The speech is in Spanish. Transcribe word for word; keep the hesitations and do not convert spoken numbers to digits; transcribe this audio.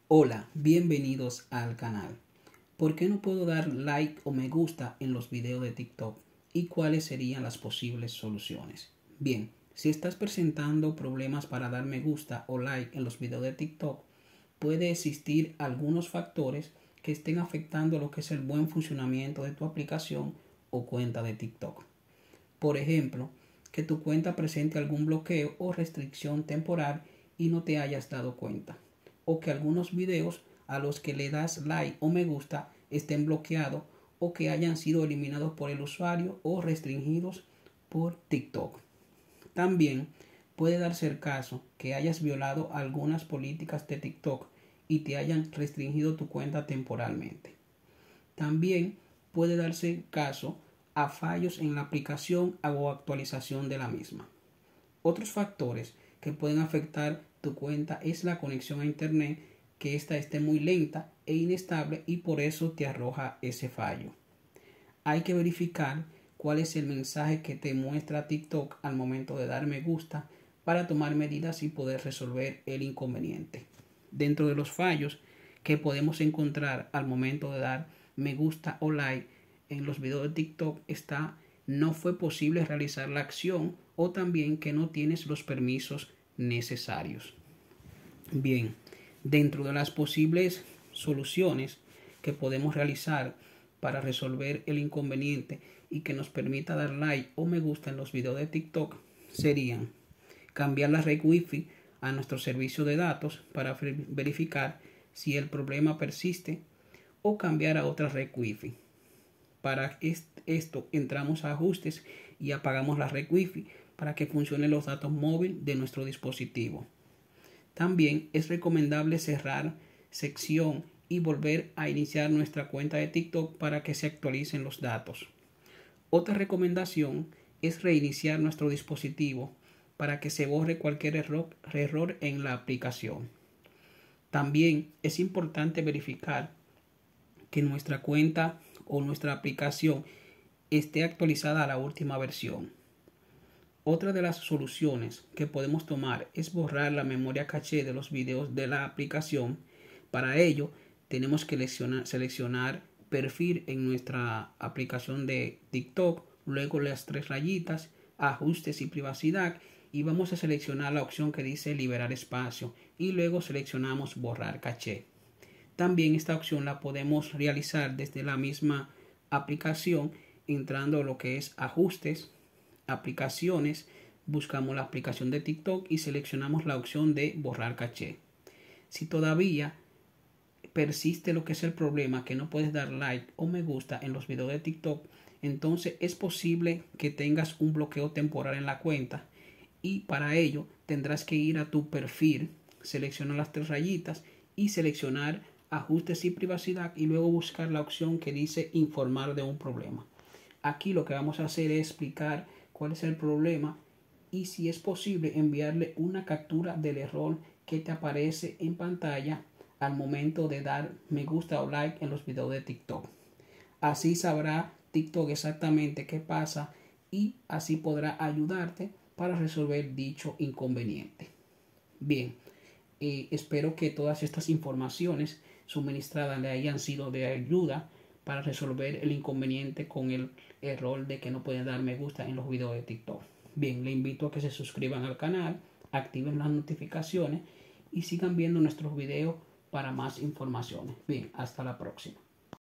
Hola, bienvenidos al canal. ¿Por qué no puedo dar like o me gusta en los videos de TikTok? ¿Y cuáles serían las posibles soluciones? Bien, si estás presentando problemas para dar me gusta o like en los videos de TikTok, puede existir algunos factores que estén afectando lo que es el buen funcionamiento de tu aplicación o cuenta de TikTok. Por ejemplo, que tu cuenta presente algún bloqueo o restricción temporal y no te hayas dado cuenta. O que algunos videos a los que le das like o me gusta estén bloqueados o que hayan sido eliminados por el usuario o restringidos por TikTok. También puede darse el caso que hayas violado algunas políticas de TikTok y te hayan restringido tu cuenta temporalmente. También puede darse caso a fallos en la aplicación o actualización de la misma. Otros factores que pueden afectar tu cuenta es la conexión a internet, que ésta esté muy lenta e inestable y por eso te arroja ese fallo. Hay que verificar cuál es el mensaje que te muestra TikTok al momento de dar me gusta para tomar medidas y poder resolver el inconveniente. Dentro de los fallos que podemos encontrar al momento de dar me gusta o like en los videos de TikTok está no fue posible realizar la acción o también que no tienes los permisos necesarios. Bien, dentro de las posibles soluciones que podemos realizar para resolver el inconveniente y que nos permita dar like o me gusta en los videos de TikTok serían cambiar la red Wi-Fi a nuestro servicio de datos para verificar si el problema persiste o cambiar a otra red Wi-Fi. Para esto entramos a ajustes y apagamos la red Wi-Fi para que funcionen los datos móviles de nuestro dispositivo. También es recomendable cerrar sección y volver a iniciar nuestra cuenta de TikTok para que se actualicen los datos. Otra recomendación es reiniciar nuestro dispositivo para que se borre cualquier error, error en la aplicación. También es importante verificar que nuestra cuenta o nuestra aplicación esté actualizada a la última versión. Otra de las soluciones que podemos tomar es borrar la memoria caché de los videos de la aplicación. Para ello tenemos que seleccionar, seleccionar perfil en nuestra aplicación de TikTok, luego las tres rayitas, ajustes y privacidad, y vamos a seleccionar la opción que dice liberar espacio y luego seleccionamos borrar caché. También esta opción la podemos realizar desde la misma aplicación entrando a lo que es ajustes, aplicaciones, buscamos la aplicación de TikTok y seleccionamos la opción de borrar caché. Si todavía persiste lo que es el problema, que no puedes dar like o me gusta en los videos de TikTok, entonces es posible que tengas un bloqueo temporal en la cuenta y para ello tendrás que ir a tu perfil, seleccionar las tres rayitas y seleccionar ajustes y privacidad y luego buscar la opción que dice informar de un problema. Aquí lo que vamos a hacer es explicar cuál es el problema y si es posible enviarle una captura del error que te aparece en pantalla al momento de dar me gusta o like en los videos de TikTok. Así sabrá TikTok exactamente qué pasa y así podrá ayudarte para resolver dicho inconveniente. Bien, eh, espero que todas estas informaciones suministradas le hayan sido de ayuda para resolver el inconveniente con el error de que no pueden dar me gusta en los videos de TikTok. Bien, le invito a que se suscriban al canal, activen las notificaciones y sigan viendo nuestros videos para más informaciones. Bien, hasta la próxima.